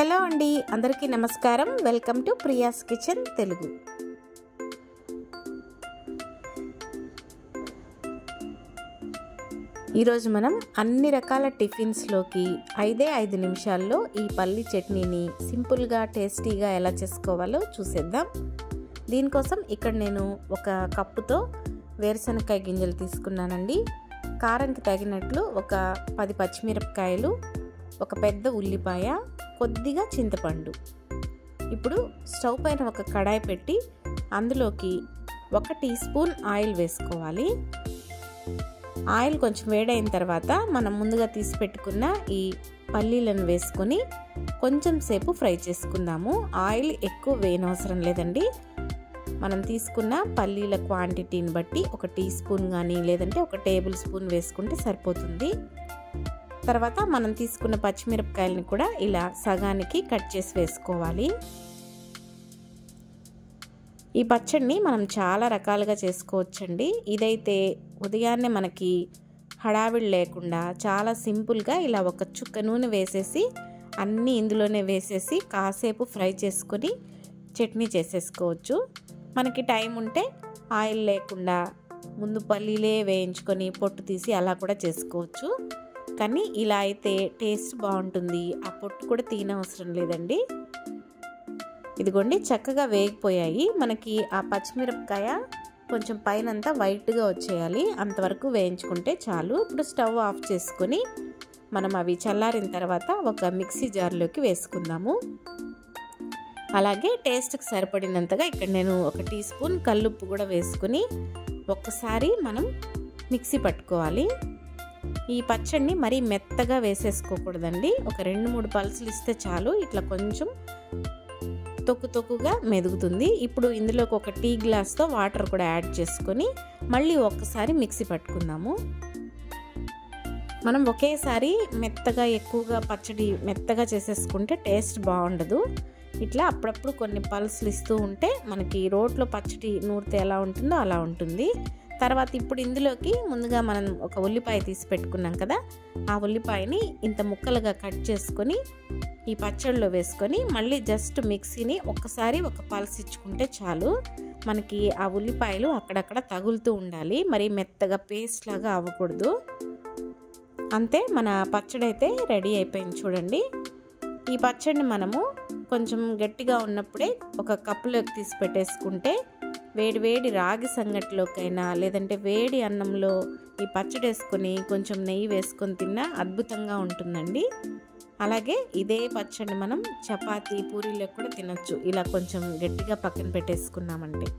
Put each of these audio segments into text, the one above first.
Hello అండి, అందరికీ నమస్కారం. Welcome to Priya's kitchen Telugu. ఈరోజు మనం అన్ని రకాల టిఫిన్స్లోకి 5 నిమిషాల్లో ఈ పల్లి చట్నీని సింపుల్గా టేస్టీగా ఎలా చేసుకోవాలో చూసేద్దాం. దీనికోసం ఇక్కడ నేను ఒక కప్పుతో వేరుశనగకాయ గింజలు తీసుకున్నానండి. కారంకి తగినట్లు ఒక 10 పచ్చిమిరపకాయలు, ఒక పెద్ద ఉల్లిపాయ, కొద్దిగా చింతపండు. ఇప్పుడు స్టవ్ పైన ఒక కడాయి పెట్టి అందులోకి 1 టీ స్పూన్ ఆయిల్ వేసుకోవాలి. ఆయిల్ కొంచెం వేడైన తర్వాత మనం ముందుగా తీసి పెట్టుకున్న ఈ పల్లీలను వేసుకొని కొంచెం సేపు ఫ్రై చేసుకుందాము. ఆయిల్ ఎక్కువ వేయనవసరం లేదండి. మనం తీసుకున్న పల్లీల క్వాంటిటీని బట్టి 1 టీ స్పూన్ కానీ లేదంటే 1 టేబుల్ స్పూన్ వేసుకుంటే సరిపోతుంది. తర్వాత మనం తీసుకున్న పచ్చిమిరపకాయలని కూడా ఇలా సగానికి కట్ చేసి వేసుకోవాలి. ఈ పచ్చడిని మనం చాలా రకాలుగా చేసుకోవచ్చండి. ఇదైతే ఉదయాన్నే మనకి హడావిడి లేకుండా చాలా సింపుల్గా ఇలా 1 చుక్క నూనె వేసేసి అన్నీ ఇందులోనే వేసేసి కాసేపు ఫ్రై చేసుకొని చట్నీ చేసేసుకోవచ్చు. మనకి టైం ఉంటే ఆయిల్ లేకుండా ముందు పల్లీలే వేయించుకొని పొట్టు తీసి అలా కూడా చేసుకోవచ్చు. కానీ ఇలా అయితే టేస్ట్ బాగుంటుంది. ఆ పొట్టు కూడా తీయనవసరం లేదండి. ఇదిగోండి, చక్కగా వేగిపోయాయి. మనకి ఆ పచ్చిమిరపకాయ కొంచెం పైనంతా వైట్గా వచ్చేయాలి, అంతవరకు వేయించుకుంటే చాలు. ఇప్పుడు స్టవ్ ఆఫ్ చేసుకొని మనం అవి చల్లారిన తర్వాత ఒక మిక్సీ జార్లోకి వేసుకుందాము. అలాగే టేస్ట్కి సరిపడినంతగా ఇక్కడ నేను 1 టీ స్పూన్ కల్లుప్పు కూడా వేసుకుని ఒక్కసారి మనం మిక్సీ పట్టుకోవాలి. ఈ పచ్చడిని మరీ మెత్తగా వేసేసుకోకూడదండి. ఒక 2-3 పల్సులు ఇస్తే చాలు. ఇట్లా కొంచెం తొక్కుగా మెదుగుతుంది. ఇప్పుడు ఇందులోకి 1 టీ గ్లాస్తో వాటర్ కూడా యాడ్ చేసుకొని మళ్ళీ ఒక్కసారి మిక్సీ పట్టుకుందాము. మనం ఒకేసారి మెత్తగా ఎక్కువగా పచ్చడి మెత్తగా చేసేసుకుంటే టేస్ట్ బాగుండదు. ఇట్లా అప్పుడప్పుడు కొన్ని పల్సులు ఇస్తూ ఉంటే మనకి రోట్లో పచ్చడి నూరితే ఎలా ఉంటుందో అలా ఉంటుంది. తర్వాత ఇప్పుడు ఇందులోకి ముందుగా మనం ఒక ఉల్లిపాయ తీసి పెట్టుకున్నాం కదా, ఆ ఉల్లిపాయని ఇంత ముక్కలుగా కట్ చేసుకొని ఈ పచ్చడిలో వేసుకొని మళ్ళీ జస్ట్ మిక్సీని ఒక్కసారి 1 పల్స్ ఇచ్చుకుంటే చాలు. మనకి ఆ ఉల్లిపాయలు అక్కడక్కడ తగులుతూ ఉండాలి, మరి మెత్తగా పేస్ట్ లాగా అవ్వకూడదు. అంతే, మన పచ్చడి అయితే రెడీ అయిపోయింది. చూడండి, ఈ పచ్చడిని మనము కొంచెం గట్టిగా ఉన్నప్పుడే ఒక కప్పులోకి తీసి పెట్టేసుకుంటే వేడి రాగి సంగటిలోకైనా లేదంటే వేడి అన్నంలో ఈ పచ్చడి వేసుకొని కొంచెం నెయ్యి వేసుకొని తిన్నా అద్భుతంగా ఉంటుందండి. అలాగే ఇదే పచ్చడి మనం చపాతీ పూరీలో కూడా తినొచ్చు, ఇలా కొంచెం గట్టిగా పక్కన పెట్టేసుకున్నామంటే.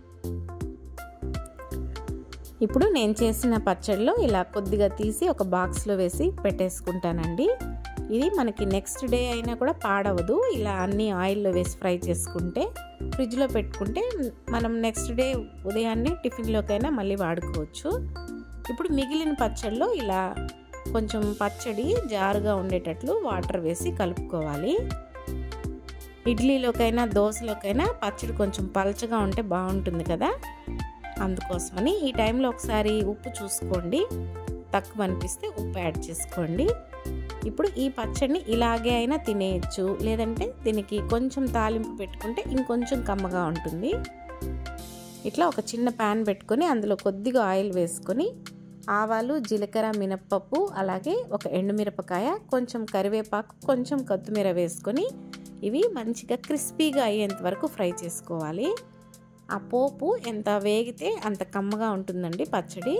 ఇప్పుడు నేను చేసిన పచ్చడిలో ఇలా కొద్దిగా తీసి ఒక బాక్స్లో వేసి పెట్టేసుకుంటానండి. ఇది మనకి నెక్స్ట్ డే అయినా కూడా పాడవదు. ఇలా అన్ని ఆయిల్లో వేసి ఫ్రై చేసుకుంటే ఫ్రిడ్జ్లో పెట్టుకుంటే మనం నెక్స్ట్ డే ఉదయాన్నే టిఫిన్లోకైనా మళ్ళీ వాడుకోవచ్చు. ఇప్పుడు మిగిలిన పచ్చడిలో ఇలా కొంచెం పచ్చడి జారుగా ఉండేటట్లు వాటర్ వేసి కలుపుకోవాలి. ఇడ్లీలోకైనా దోశలోకైనా పచ్చడి కొంచెం పలచగా ఉంటే బాగుంటుంది కదా, అందుకోసమని ఈ టైంలో ఒకసారి ఉప్పు చూసుకోండి, తక్కువ అనిపిస్తే ఉప్పు యాడ్ చేసుకోండి. ఇప్పుడు ఈ పచ్చడిని ఇలాగే అయినా తినేయచ్చు, లేదంటే దీనికి కొంచెం తాలింపు పెట్టుకుంటే ఇంకొంచెం కమ్మగా ఉంటుంది. ఇట్లా ఒక చిన్న ప్యాన్ పెట్టుకొని అందులో కొద్దిగా ఆయిల్ వేసుకొని ఆవాలు, జీలకర్ర, మినప్పప్పు, అలాగే ఒక ఎండుమిరపకాయ, కొంచెం కరివేపాకు, కొంచెం కొత్తిమీర వేసుకొని ఇవి మంచిగా క్రిస్పీగా అయ్యేంత వరకు ఫ్రై చేసుకోవాలి. ఆ పోపు ఎంత వేగితే అంత కమ్మగా ఉంటుందండి పచ్చడి.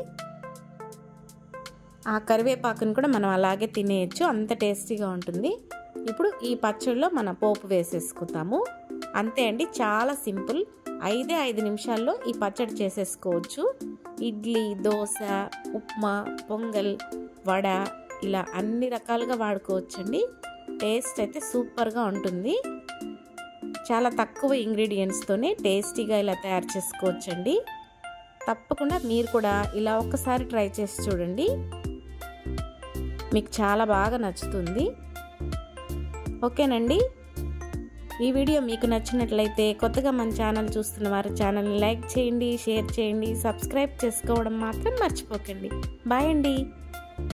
ఆ కరివేపాకుని కూడా మనం అలాగే తినేయచ్చు, అంత టేస్టీగా ఉంటుంది. ఇప్పుడు ఈ పచ్చడిలో మన పోపు వేసేసుకుందాము. అంతే అండి, చాలా సింపుల్. 5 నిమిషాల్లో ఈ పచ్చడి చేసేసుకోవచ్చు. ఇడ్లీ, దోశ, ఉప్మా, పొంగల్, వడ ఇలా అన్ని రకాలుగా వాడుకోవచ్చండి. టేస్ట్ అయితే సూపర్గా ఉంటుంది. చాలా తక్కువ ఇంగ్రీడియంట్స్తోనే టేస్టీగా ఇలా తయారు చేసుకోవచ్చండి. తప్పకుండా మీరు కూడా ఇలా ఒక్కసారి ట్రై చేసి చూడండి, మీకు చాలా బాగా నచ్చుతుంది. ఓకేనండి, ఈ వీడియో మీకు నచ్చినట్లయితే కొత్తగా మన ఛానల్ చూస్తున్న వారు ఛానల్ని లైక్ చేయండి, షేర్ చేయండి, సబ్స్క్రైబ్ చేసుకోవడం మాత్రం మర్చిపోకండి. బాయ్ అండి.